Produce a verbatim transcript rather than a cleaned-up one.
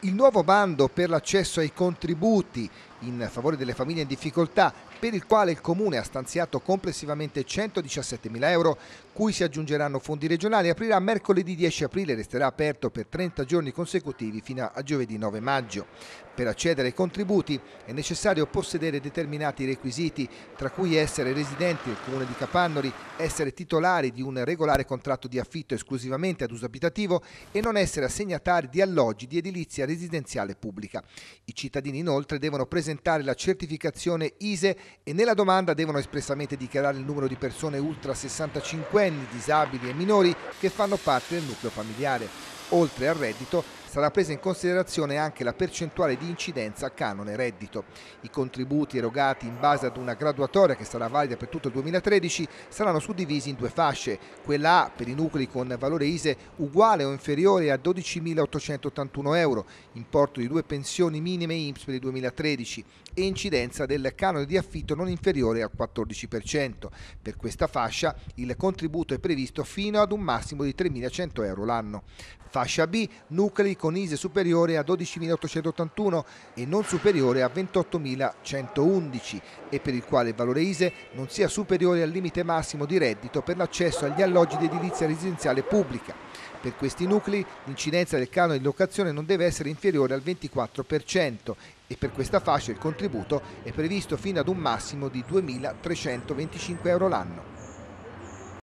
Il nuovo bando per l'accesso ai contributi in favore delle famiglie in difficoltà, per il quale il Comune ha stanziato complessivamente centodiciassettemila euro, cui si aggiungeranno fondi regionali, aprirà mercoledì dieci aprile e resterà aperto per trenta giorni consecutivi fino a giovedì nove maggio. Per accedere ai contributi è necessario possedere determinati requisiti, tra cui essere residenti nel Comune di Capannori, essere titolari di un regolare contratto di affitto esclusivamente ad uso abitativo e non essere assegnatari di alloggi di edilizia residenziale pubblica. I cittadini inoltre devono presentare la certificazione I S E e nella domanda devono espressamente dichiarare il numero di persone ultra sessantacinquenni, disabili e minori che fanno parte del nucleo familiare. Oltre al reddito sarà presa in considerazione anche la percentuale di incidenza canone reddito. I contributi erogati in base ad una graduatoria che sarà valida per tutto il duemilatredici saranno suddivisi in due fasce. Quella A per i nuclei con valore I S E uguale o inferiore a dodicimilaottocentottantuno euro, importo di due pensioni minime I N P S per il duemilatredici e incidenza del canone di affitto non inferiore al quattordici per cento. Per questa fascia il contributo è previsto fino ad un massimo di tremilacento euro l'anno. Fascia B, nuclei con I S E superiore a dodicimilaottocentottantuno e non superiore a ventottomilacentoundici e per il quale il valore I S E non sia superiore al limite massimo di reddito per l'accesso agli alloggi di edilizia residenziale pubblica. Per questi nuclei l'incidenza del canone di locazione non deve essere inferiore al ventiquattro per cento e per questa fascia il contributo è previsto fino ad un massimo di duemilatrecentoventicinque euro l'anno.